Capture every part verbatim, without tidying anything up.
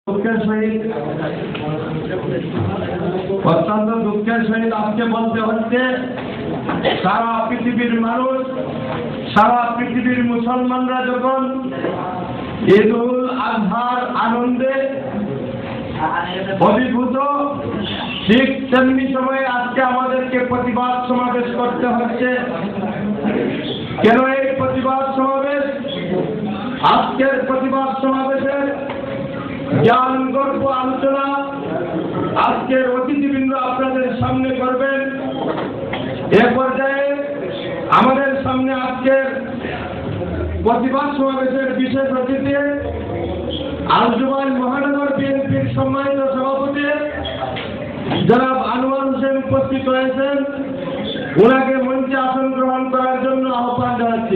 দুঃখের সহিত অত্যন্ত দুঃখের সহিত আজকে বলতে হচ্ছে, সারা পৃথিবীর মানুষ, সারা পৃথিবীর মুসলমানরা যখন ঈদ উল আজহার আনন্দে অভিভূত, ঠিক তেমনি সময়ে আজকে আমাদেরকে প্রতিবাদ সমাবেশ করতে হচ্ছে। কেন এই প্রতিবাদ সমাবেশ? আজকের প্রতিবাদ সমাবেশের জ্ঞান গল্প আলোচনা আজকের অতিথিবৃন্দ আপনাদের সামনে করবেন। এ পর্যায়ে আমাদের সামনে আজকের প্রতিবাদ সমাবেশের বিশেষ অতিথি আলজুবাইল মহানগর বিএনপির সম্মানিত সভাপতি জনাব আনোয়ার হোসেন উপস্থিত হয়েছেন। ওনাকে মঞ্চে আসন গ্রহণ করার জন্য আহ্বান জানাচ্ছি।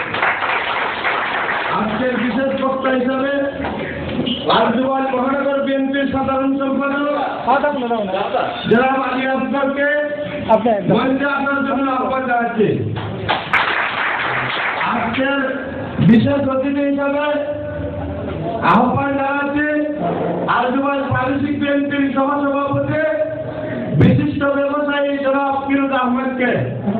আজকের বিশেষ বক্তা হিসাবে আলজুবাইল মহানগর বিএনপির সাধারণ সম্পাদক জনাব আলী আফসারকে মঞ্চে আসার জন্য আহ্বান জানাচ্ছি। আজকের বিশেষ অতিথি হিসাবে আহ্বান জানাচ্ছি আলজুবাইল প্রাদেশিক বিএনপির সহসভাপতি বিশিষ্ট ব্যবসায়ী জনাব ফিরোজ আহমেদকে।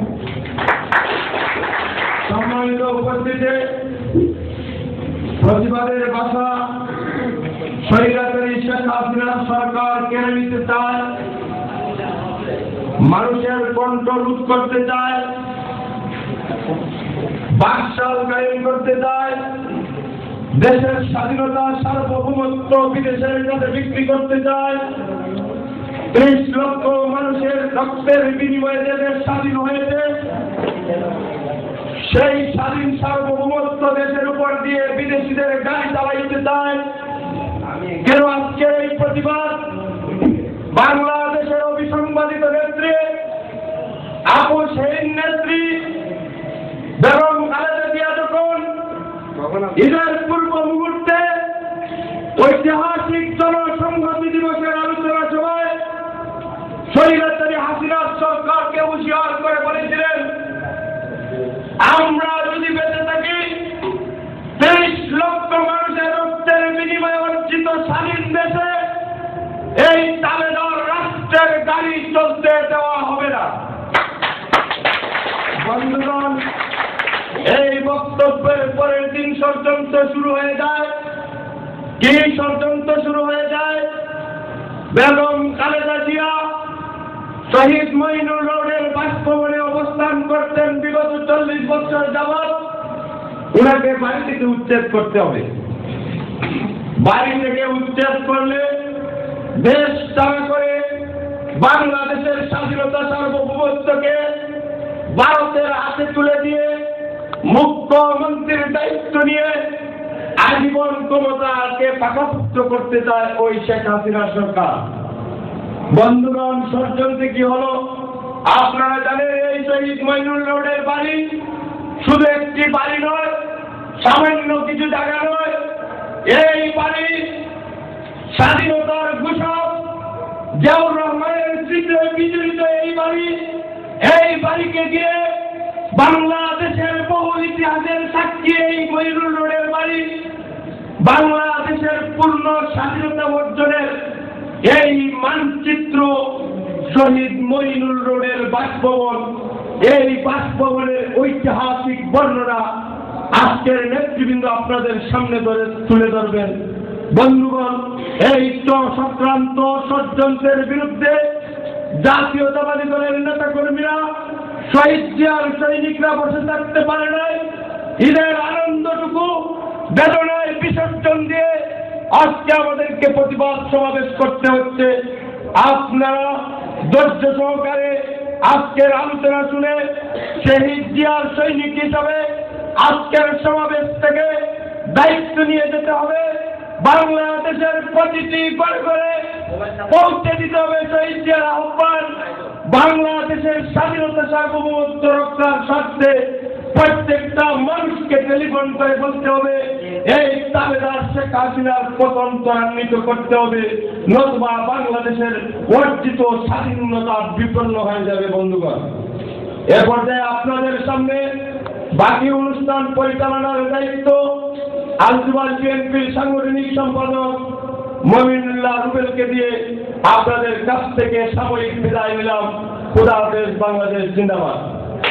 সম্মানিত উপস্থিতি, প্রতিবাদের ভাষা স্বৈরাচারী শেখ হাসিনা সরকার কেড়ে নিতে চায়, মানুষের কণ্ঠ রোধ করতে চায়, বাকশাল কায়েম করতে চায়, দেশের স্বাধীনতা সার্বভৌমত্ব বিদেশের কাছে বিক্রি করতে চায়। ত্রিশ লক্ষ মানুষের রক্তের বিনিময়ে দেশের স্বাধীন হয়েছে, সেই স্বাধীন সার্বভৌমত্ব দেশের উপর দিয়ে বিদেশিদের গাড়ি চালাইতে চায়। কেন আজকের এই প্রতিবাদ? বাংলাদেশের অবিসংবাদিত নেত্রী, আপোষহীন নেত্রী বেগম খালেদা জিয়া যখন ঈদের পূর্ব মুহূর্তে ঐতিহাসিক জনসংহতি দিবসের আলোচনা সভায় স্বৈরাচারী হাসিনা সরকারকে হুঁশিয়ার করে বলেছিলেন, আমরা যদি বেঁচে থাকি তেইশ লক্ষ মানুষের রক্তের বিনিময়ে অর্জিত স্বাধীন দেশে এই তালেদার রাষ্ট্রের গাড়ি চলতে দেওয়া হবে না। বন্ধুগণ, এই বক্তব্যের পরের দিন ষড়যন্ত্র শুরু হয়ে যায়। কি ষড়যন্ত্র শুরু হয়ে যায়? বেগম খালেদা জিয়া শহীদ মঈনুল রোডের বাসভবনে অবস্থান করতেন বিগত চল্লিশ বছর যাবৎ। ওনাকে বাড়ি থেকে উচ্ছেদ করতে হবে। বাড়ি থেকে উচ্ছেদ করলে দেশ তাড়া করে বাংলাদেশের স্বাধীনতা সার্বভৌমত্বকে ভারতের হাতে তুলে দিয়ে মুখ্যমন্ত্রীর দায়িত্ব নিয়ে আজীবন ক্ষমতাকে পাকাপুক্ত করতে চায় ওই শেখ হাসিনা সরকার। বন্ধুগণ, ষড়যন্ত্র কি হলো? আপনারা জানেন, এই শহীদ মঈনুল রোডের বাড়ি শুধু একটি বাড়ি নয়, সামান্য কিছু জায়গা নয়। এই বাড়ি স্বাধীনতার ঘোষক জিয়াউর রহমানের স্মৃতিতে বিজড়িত। এই বাড়ি এই বাড়িকে দিয়ে বাংলাদেশের বহু ইতিহাসের সাক্ষী এই মঈনুল রোডের বাড়ি। বাংলাদেশের পূর্ণ স্বাধীনতা অর্জনের এই মানচিত্র শহীদ মঈনুল রোডের বাসভবন। এই বাসভবনের ঐতিহাসিক বর্ণনা আজকের নেতৃবৃন্দ আপনাদের সামনে তুলে ধরবেন। বন্ধুগণ, এই চক্রান্ত ষড়যন্ত্রের বিরুদ্ধে জাতীয়তাবাদী দলের নেতা কর্মীরা, শহীদ জিয়ার সৈনিকরা বসে থাকতে পারে নাই। ঈদের আনন্দটুকু বেদনায় বিসর্জন দিয়ে আজকে আমাদেরকে প্রতিবাদ সমাবেশ করতে হচ্ছে। আপনারা ধৈর্য সহকারে আজকের আলোচনা শুনে শহীদ জিয়ার সৈনিক হিসাবে আজকের সমাবেশ থেকে দায়িত্ব নিয়ে যেতে হবে। বাংলাদেশের প্রতিটি ঘরে ঘরে পৌঁছে দিতে হবে শহীদ জিয়ার আহ্বান। বাংলাদেশের স্বাধীনতা সার্বভৌমত্ব রক্ষার স্বার্থে প্রত্যেকটা মানুষকে টেলিফোন করে বলতে হবে, এই তালেদার শেখ হাসিনার পতন ত্বরান্বিত করতে হবে, নতুবা বাংলাদেশের অর্জিত স্বাধীনতা বিপন্ন হয়ে যাবে। বন্ধুগণ, এ পর্যায়ে আপনাদের সামনে বাকি অনুষ্ঠান পরিচালনার দায়িত্ব আলজুবাইল বিএনপির সাংগঠনিক সম্পাদক মমিনুল্লাহ রুবেলকে দিয়ে আপনাদের কাছ থেকে সাময়িক বিদায় নিলাম। খোদা হাফেজ। বাংলাদেশ জিন্দাবাদ।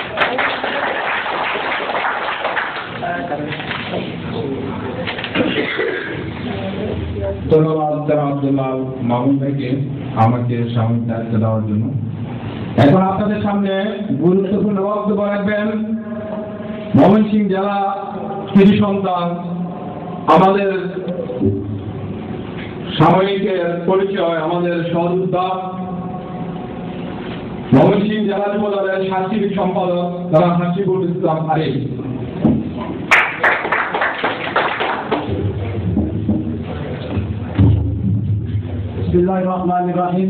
ধন্যবাদ জনাব আব্দুল্লাহ মামুন ভাইকে আমাকে সাময়িক দায়িত্ব দেওয়ার জন্য। এখন আপনাদের সামনে গুরুত্বপূর্ণ বক্তব্য রাখবেন ময়মনসিংহ জেলা কৃষি সন্তান, আমাদের সাময়িকের পরিচয়, আমাদের সহযোদ্ধা ময়মনসিংহ জেলা যুব দলের সাংস্কৃতিক সম্পাদক তারা হাসিবুল ইসলাম আরিফ। বিসমিল্লাহির রহমানির রহিম।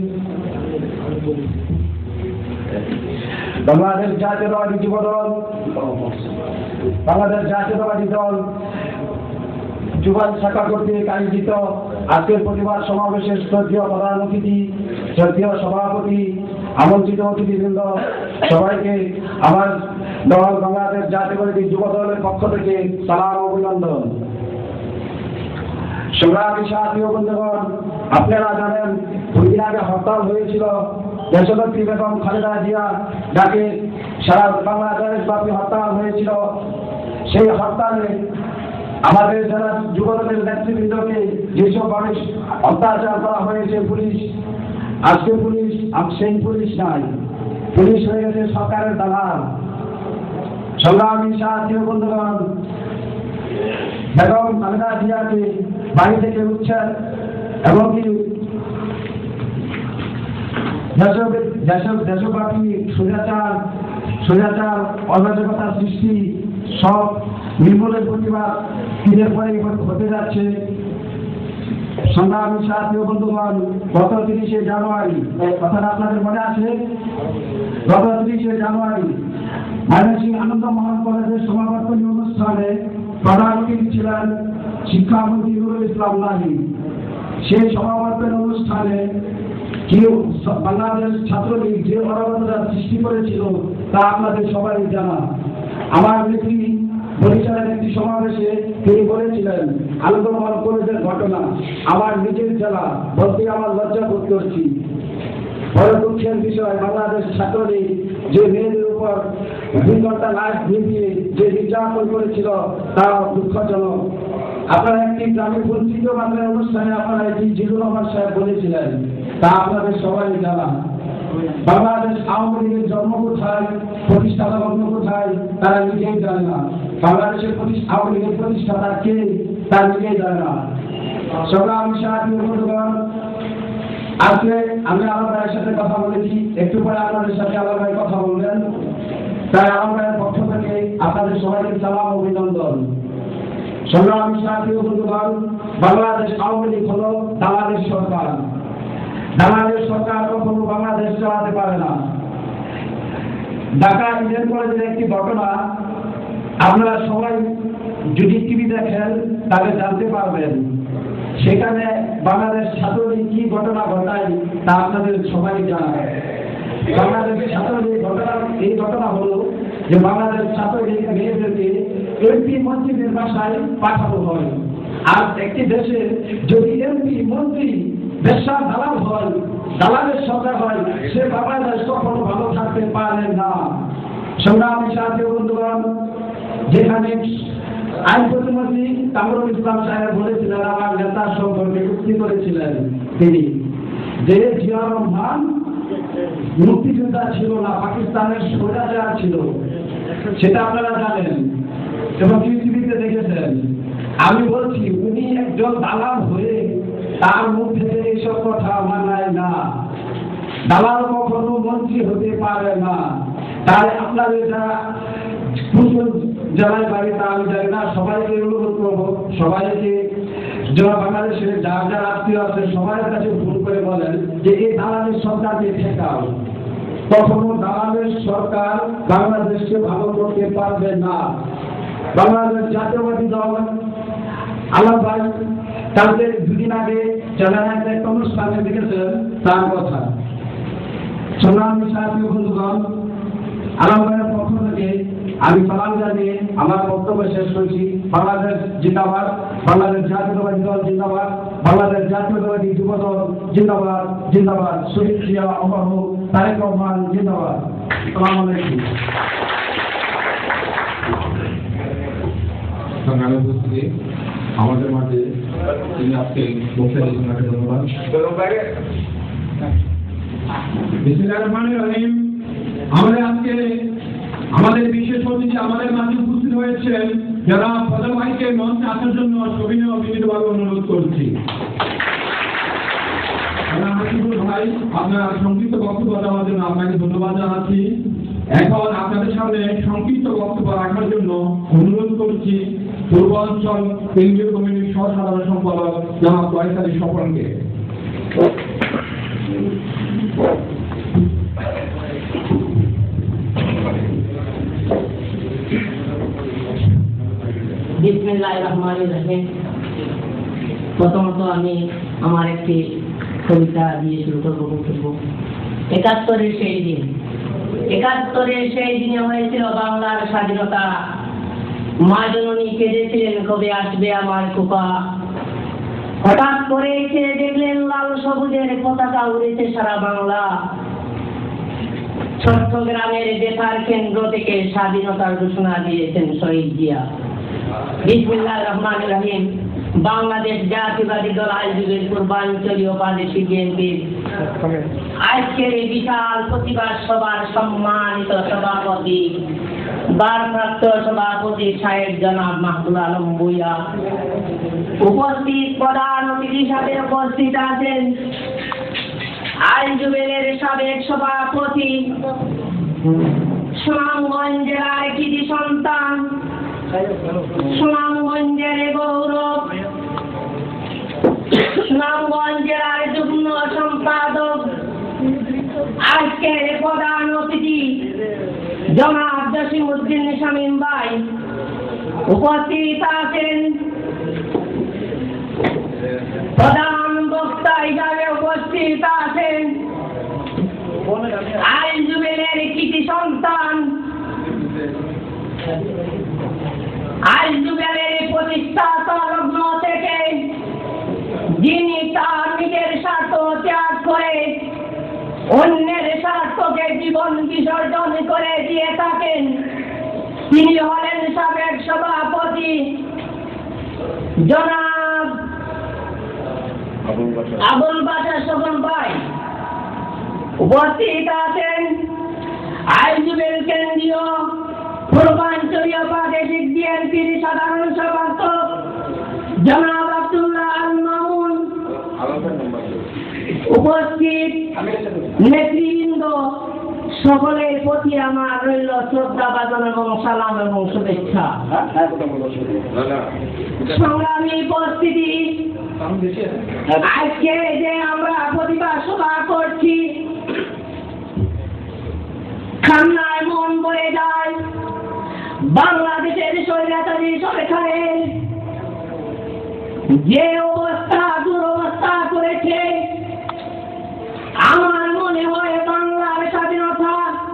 বাংলাদেশ জাতীয়তাবাদী যুব দল বাংলাদেশ জাতীয়তাবাদী দল যুবক শাখা কর্তৃক আয়োজিত আজকের প্রতিবাদ সমাবেশের শ্রদ্ধেয় প্রধান অতিথি, শ্রদ্ধেয় সভাপতি, আমন্ত্রিত অতিথিবৃন্দ, সবাইকে আমার দল বাংলাদেশ জাতীয়তাবাদী যুব দলের পক্ষ থেকে সালাম ও অভিনন্দন। সংগ্রামী সাথী ও বন্ধুগণ, আপনারা জানেন দুই দিন আগে হরতাল হয়েছিল। দেশনেত্রী বেগম খালেদা জিয়া ডাকে সারা বাংলাদেশ ব্যাপী হরতাল হয়েছিল। সেই হরতালে আমাদের যারা যুবদলের নেতৃবৃন্দকে যেসব মানুষ অত্যাচার করা হয়েছে, পুলিশ আজকে পুলিশ সেই পুলিশ নাই, পুলিশ হয়ে গেছে সরকারের দালাল। সংগ্রামী সাথী ও বন্ধুগণ, বেগম খালেদা জিয়াকে বাড়ি থেকে উচ্ছেদ এবং কি দেশব্যাপী স্বৈরাচার স্বৈরাচার অরাজকতা সৃষ্টি সব নির্মূলের প্রতিবাদ ঈদের পরে হতে যাচ্ছে। সংগ্রামী সাথী ও বন্ধুগণ, গত তিরিশে জানুয়ারি, কথাটা আপনাদের মনে আছে, গত তিরিশে জানুয়ারি ময়মনসিংহ আনন্দ মোহন কলেজের সমাবর্তনী অনুষ্ঠানে প্রধান অতিথি ছিলেন শিক্ষামন্ত্রী নুরুল ইসলাম নাহি। সেই সমাবর্তন অনুষ্ঠানে কেউ বাংলাদেশ ছাত্রলীগ যে অরাজকতা সৃষ্টি করেছিল তা আপনাদের সবাই জানা। আমার নেত্রী বরিশালের একটি সমাবেশে তিনি বলেছিলেন আনন্দমোহন কলেজের ঘটনা আমার নিজের জেলা, বলতে আমার লজ্জা বোধ করছি। বড় দুঃখের বিষয়, বাংলাদেশ ছাত্রলীগ যে মেয়েদের উপর দুই ঘন্টা লাইভ ভিডিও যে নির্যাতন করেছিল তা দুঃখজনক। আপনারা একটি গ্রামে বঞ্চিত বাংলার অনুষ্ঠানে আপনারা এটি জিলুর রহমান সাহেব বলেছিলেন, তা আপনাদের সবাই জানা। বাংলাদেশ আওয়ামী লীগের জন্ম কোথায়, প্রতিষ্ঠাতা লগ্ন কোথায়, তারা নিজেই জানে না। বাংলাদেশের আওয়ামী লীগের প্রতিষ্ঠাতা কে, তা নিজেই জানে না। সংগ্রামী সাথী ও বন্ধুগণ, আজকে আমি আলম ভাইয়ের সাথে কথা বলেছি, একটু পরে আপনাদের সাথে আলম ভাই কথা বলবেন। তাই আলম ভাইয়ের পক্ষ থেকে আপনাদের সবাইকে সালাম অভিনন্দন। সংগ্রামী সাথী ও বন্ধুগণ, বাংলাদেশ আওয়ামী লীগ হল দালালের সরকার। দালালের সরকার কখনো বাংলাদেশ চালাতে পারে না। ঢাকা ইডেন কলেজের একটি ঘটনা আপনারা সবাই যদি টিভি দেখেন তাহলে জানতে পারবেন। সেখানে বাংলাদেশ ছাত্রলীগ কি ঘটনা ঘটায় তা আপনাদের সবাই জানা। বাংলাদেশ ছাত্রলীগ ঘটনা এই ঘটনা হলো যে বাংলাদেশ ছাত্রলীগ মেয়েদেরকে এমপি মন্ত্রীদের বাসায় পাঠানো হয়। আর একটি দেশে যদি এমপি মন্ত্রী বেশার দালাল হয়, দালালের সরকার হয়, সে বাংলাদেশ কখনো ভালো থাকতে পারে না। সংগ্রামী সাথী বন্ধুগণ, যেখানে আইন প্রতিমন্ত্রী কামরুল ইসলাম সাহেব বলেছিলেন, আমার নেতার সম্পর্কে উক্তি করেছিলেন তিনি, যে জিয়া রহমান মুক্তিযোদ্ধা ছিল না, পাকিস্তানের স্বৈরাচার ছিল, সেটা আপনারা জানেন এবং টিভিতে দেখেছেন। আমি বলছি উনি একজন দালাল হয়ে তার মুখ থেকে এইসব কথা মানায় না। দালাল কখনো মন্ত্রী হতে পারে না। তাই আপনাদের যারা জেলায় বাড়ি তা আমি জানি না, সবাইকে অনুরোধ করবো, সবাইকে যারা বাংলাদেশের যার যার আত্মীয় আছে সবার কাছে ফোন করে বলেন যে এই দালালের সরকারকে ঠেকাও। কখনো দালালের সরকার বাংলাদেশকে ভালো করতে পারবে না। বাংলাদেশ জাতীয়বাদী দল আল্লাহ ভাই কালকে দুদিন আগে চ্যানেলে একটা অনুষ্ঠানে দেখেছেন তার কথা। সংগ্রামী সাথী বন্ধুগণ, আলমবাইয়ের পক্ষ থেকে আমি সালাম জানিয়ে আমার বক্তব্য শেষ করছি। বাংলাদেশ জিন্দাবাদ, বাংলাদেশ জাতীয়তাবাদী দল জিন্দাবাদ, বাংলাদেশ জাতীয়তাবাদী যুব দল জিন্দাবাদ, জিন্দাবাদ। শহীদ জিয়া অমর হোক, তারেক রহমান জিন্দাবাদ। আসসালামু আলাইকুম। আমাদের মাঝে তিনি আজকে বক্তব্য দিয়েছেন, ধন্যবাদ। বিসমিল্লাহির রহমানির রহিম। আমাদের আজকে আমাদের বিশেষ অতিথি আমাদের মাঝে উপস্থিত হয়েছেন, যারা প্রধান ভাইকে মঞ্চে আসার জন্য সবিনয় ও বিনীতভাবে অনুরোধ করছি। ভাই, আপনার সংক্ষিপ্ত বক্তব্য দেওয়ার জন্য আপনাকে ধন্যবাদ জানাচ্ছি। এখন আপনাদের সামনে সংক্ষিপ্ত বক্তব্য রাখার জন্য অনুরোধ করছি পূর্বাঞ্চল কেন্দ্রীয় কমিটির সহ সাধারণ সম্পাদক জনাব ফয়সাল আলী স্বপনকে। বিসমিল্লাহির রহমানির রহিম। প্রথমত আমি আমার একটি কবিতা দিয়ে শুরু করবো বক্তব্য। একাত্তরের সেই দিন, একাত্তরের সেই দিনে হয়েছিল বাংলার স্বাধীনতা। মা জননী কেঁদেছিলেন, কবে আসবে আমার খোকা। হঠাৎ করে এসে দেখলেন লাল সবুজের পতাকা উড়েছে সারা বাংলা। চট্টগ্রামের বেতার কেন্দ্র থেকে স্বাধীনতার ঘোষণা দিয়েছেন শহীদ জিয়া। বিসমিল্লাহির রহমানির রহিম। বাংলাদেশ জাতীয়তাবাদী দল আইনজীবীর পূর্বাঞ্চলীয় প্রাদেশিক বিএনপির আজকের এই বিশাল প্রতিবাদ সভার সম্মানিত সভাপতি, ভারপ্রাপ্ত সভাপতি সাহেব জনাব মাহবুব আলম ভূঁইয়া, উপস্থিত প্রধান অতিথি হিসাবে উপস্থিত আছেন আইনজীবীর সাবেক সভাপতি, সুনামগঞ্জ জেলার কৃতি সন্তান, সুনামগঞ্জের গৌরব, সুনামগঞ্জ জেলার যুগ্ম সম্পাদক, আজকের প্রধান অতিথি জনাব জসিমউদ্দিন শামীম ভাই, উপস্থিত আছেন প্রধান বক্তা হিসাবে উপস্থিত আছেন আইনজীবীর কৃতি সন্তান, আইনজীবীর প্রতিষ্ঠাতা লগ্ন থেকে যিনি তার নিজের স্বার্থ ত্যাগ করে অন্যের স্বার্থকে জীবন বিসর্জন করে দিয়ে থাকেন, তিনি হলেন সাবেক সভাপতি জনাব আবুল বাশার স্বপন ভাই। উপস্থিত আছেন আইনজীবীর কেন্দ্রীয় পূর্বাঞ্চলীয় প্রাদেশিক বিএনপির সাধারণ সম্পাদক জনাব আব্দুল্লাহ আল মামুন। উপস্থিত নেতৃবৃন্দ সকলের প্রতি আমার রইল শ্রদ্ধা বাদন এবং সালাম এবং শুভেচ্ছা। সংগ্রামী উপস্থিতি, আজকে যে আমরা প্রতিবাদ সভা করছি, কান্নায় মন ভরে যায়। বাংলাদেশের স্বৈরাচারী সরকারের যে অবস্থা দুরবস্থা করেছে, আমার মনে হয় বাংলার স্বাধীনতা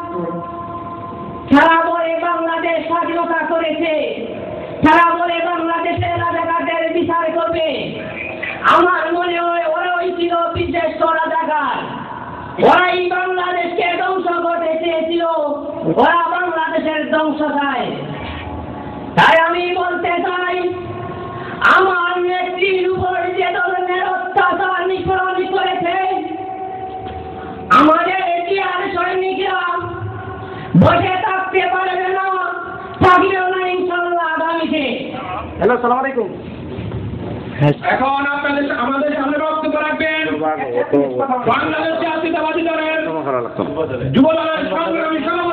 তারা বলে বাংলাদেশ স্বাধীনতা করেছে, তারা বলে বাংলাদেশের রাজাকারদের বিচার করবে। আমার মনে হয় ওরাই ছিল বিশেষ রাজাকার, ওরাই বাংলাদেশকে ধ্বংস করতে চেয়েছিল, ওরা বাংলাদেশের ধ্বংস চায়। তাই আমি বলতে চাই, আমার নেত্রীর উপর যে ধরনের অত্যাচার নিপীড়ন করেছে, আমাদের এটিআর সৈনিকরা বসে থাকতে পারবে না, থাকলেও না ইনশাআল্লাহ আগামীতে। হ্যালো, আসসালামু আলাইকুম। এখন আপনাদের আমাদের সামনে বক্তব্য রাখবেন বাংলাদেশ জাতীয়তাবাদী দলের যুব দলের সংগ্রামী সভাপতি